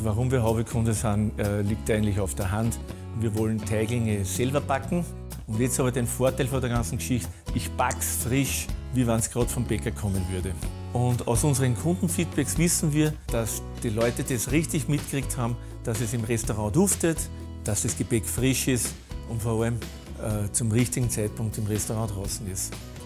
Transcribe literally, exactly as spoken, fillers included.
Warum wir Hobbykunde sind, äh, liegt eigentlich auf der Hand. Wir wollen Teiglinge selber backen. Und jetzt aber den Vorteil von der ganzen Geschichte, ich back's frisch, wie wenn es gerade vom Bäcker kommen würde. Und aus unseren Kundenfeedbacks wissen wir, dass die Leute das richtig mitgekriegt haben, dass es im Restaurant duftet, dass das Gebäck frisch ist und vor allem äh, zum richtigen Zeitpunkt im Restaurant draußen ist.